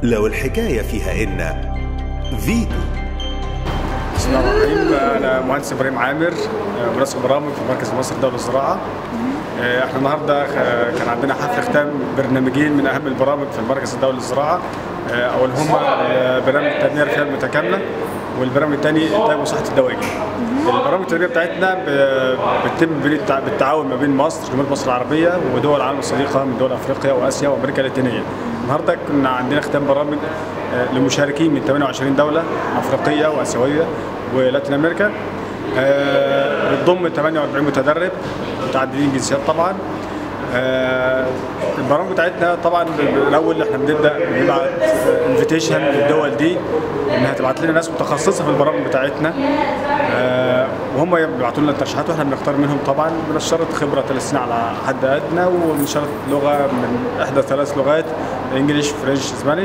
لو الحكاية فيها إن فيتو. بسم الله الرحمن الرحيم. أنا مهندس إبراهيم عامر، منسق برامج في المركز المصري الدولي للزراعة. احنا النهارده كان عندنا حفل ختام برنامجين من أهم البرامج في المركز الدولي للزراعة، أولهما برنامج التنمية الريفية المتكاملة، والبرنامج الثاني إنتاج وصحة الدواجن. البرامج التدريبية بتاعتنا بتتم بالتعاون ما بين مصر، جمهورية مصر العربية، ودول العالم الصديقة من دول أفريقيا وآسيا وأمريكا اللاتينية. النهارده كنا عندنا ختام برامج لمشاركين من 28 دولة أفريقية وآسيوية ولاتين أمريكا، بتضم 48 متدرب متعددين الجنسيات طبعا. البرامج بتاعتنا طبعا الاول احنا بنبدا بنبعت انفيتيشن للدول دي انها تبعت لنا ناس متخصصه في البرامج بتاعتنا، وهم بيبعتوا لنا الترشيحات واحنا بنختار منهم. طبعا بنشترط خبره 3 سنين على حد ادنى، وبنشترط لغه من احدى 3 لغات، انجلش فرنش اسبانيش.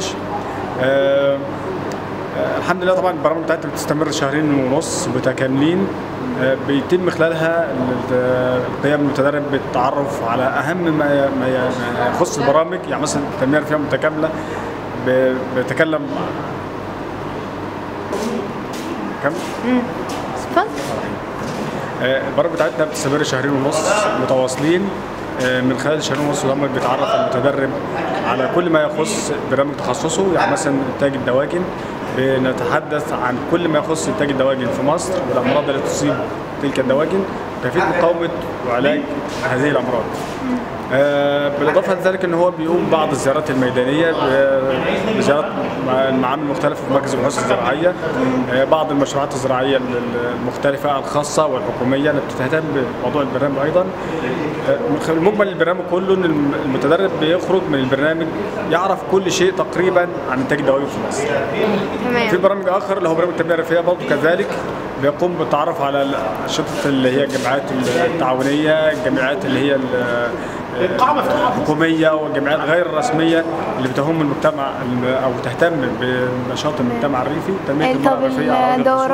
الحمد لله طبعا البرامج بتاعتنا بتستمر 2.5 شهر متكاملين، بيتم خلالها قيام المتدرب بالتعرف على اهم ما يخص البرامج. يعني مثلا التنميه الريفيه المتكامله بيتكلم كم؟ البرامج بتاعتنا بتستمر 2.5 شهر متواصلين. من خلال 2.5 شهر هم بيتعرف المتدرب على كل ما يخص برنامج تخصصه. يعني مثلا انتاج الدواجن، بنتحدث عن كل ما يخص انتاج الدواجن في مصر والامراض التي تصيب تلك الدواجن، وكيفيه مقاومه وعلاج هذه الامراض. بالاضافه لذلك ان هو بيقوم بعض الزيارات الميدانيه، بزيارات المعامل المختلفه في مركز البحوث الزراعيه، بعض المشروعات الزراعيه المختلفه الخاصه والحكوميه اللي بتهتم بموضوع البرنامج ايضا. المجمل البرنامج كله ان المتدرب بيخرج من البرنامج يعرف كل شيء تقريبا عن انتاج الدواجن في مصر. تمام. في برامج اخر اللي هو برنامج التنميه الريفيه برضه كذلك بيقوم بالتعرف على الانشطه اللي هي الجمعيات التعاونيه، الجمعيات اللي هي الحكوميه والجمعيات غير الرسميه اللي بتهم المجتمع او تهتم بنشاط المجتمع الريفي وتنميه المراه الريفيه.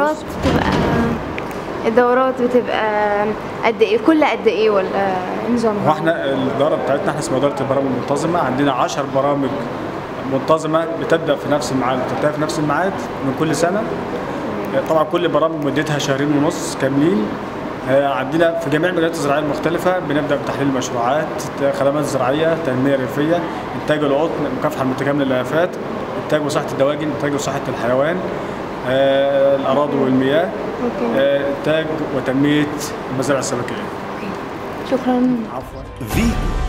الدورات بتبقى قد ايه؟ كل قد ايه ولا نظامها؟ واحنا الاداره بتاعتنا احنا اسمها اداره البرامج المنتظمه، عندنا 10 برامج منتظمه بتبدا في نفس الميعاد وتنتهي في نفس الميعاد من كل سنه. طبعا كل برامج مدتها 2.5 شهر كاملين. عندنا في جميع المجالات الزراعيه المختلفه بنبدا بتحليل المشروعات، خدمات زراعيه، تنميه ريفيه، انتاج القطن، المكافحه المتكامله للافات، انتاج وصحه الدواجن، انتاج وصحه الحيوان، الاراضي والمياه، انتاج وتنميه المزارع السمكيه. شكرا. عفوا. فيتو.